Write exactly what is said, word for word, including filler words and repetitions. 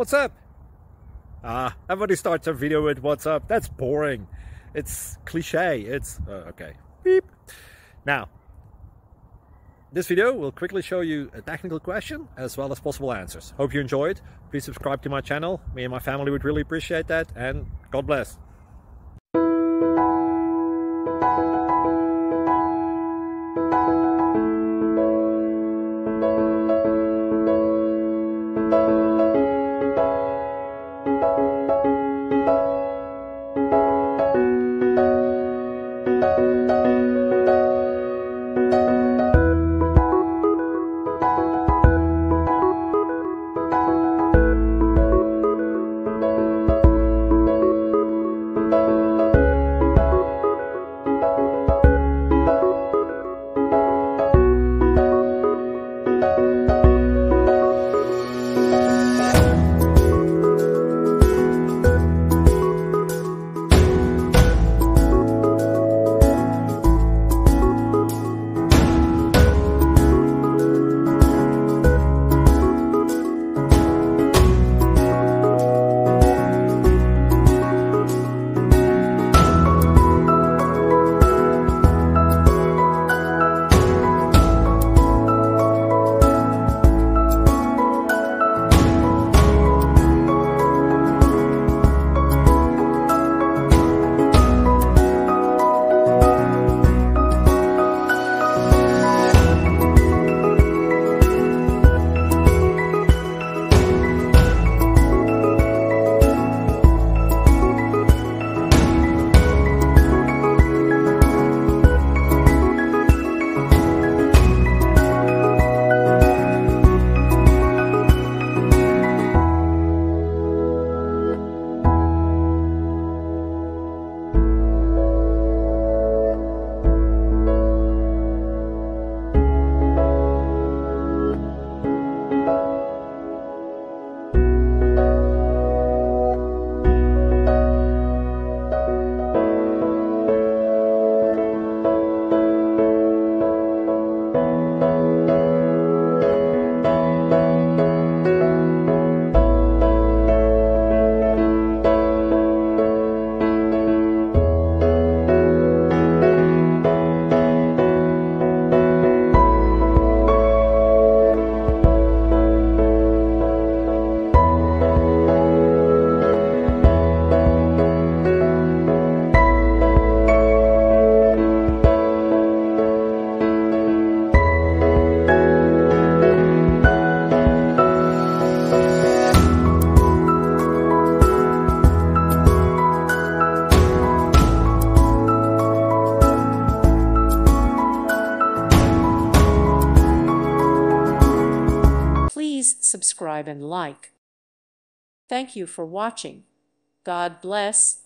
what's up? Ah, everybody starts a video with what's up. That's boring. It's cliche. It's uh, okay. Beep. Now, this video will quickly show you a technical question as well as possible answers. Hope you enjoyed. Please subscribe to my channel. Me and my family would really appreciate that, and God bless. Please subscribe and like. Thank you for watching. God bless.